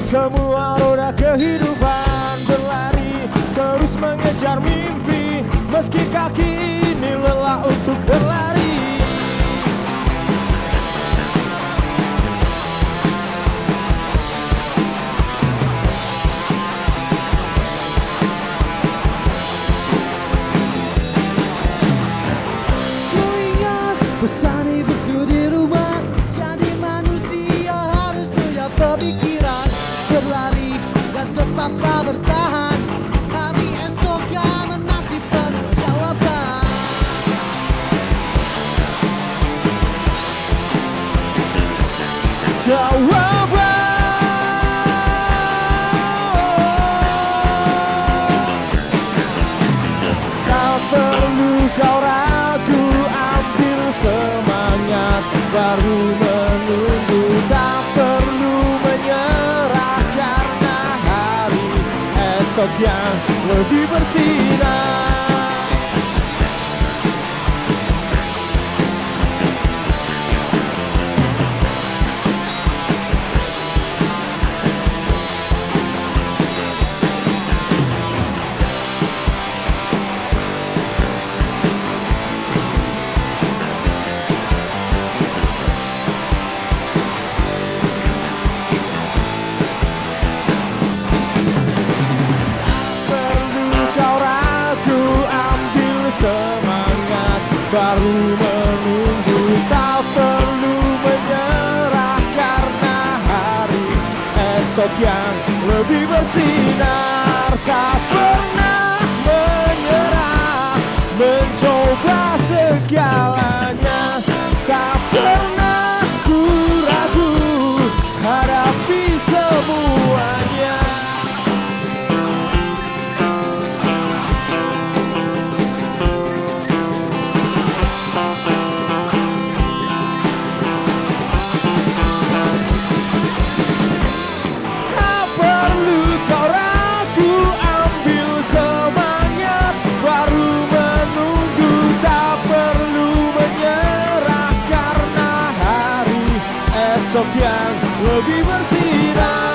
Semua roda kehidupan berlari, terus mengejar mimpi, meski kaki ini lelah untuk berlari. Ku ingat pesan ibuku di rumah, jadi manusia harus punya pemikiran, berlari dan tetaplah bertahan. Hari esok yang menanti penjawaban. Tak perlu kau ragu, ambil semangat, baru menunggu. Tak perlu menyerah karena hari esok yang lebih bersinar. Semangat, baru menunggu. Tak perlu menyerah karena hari esok yang lebih bersinar. Tak pernah menyerah, mencoba segalanya. Tak pernah ku ragu, hadapi semuanya. Esok yang lebih bersinar.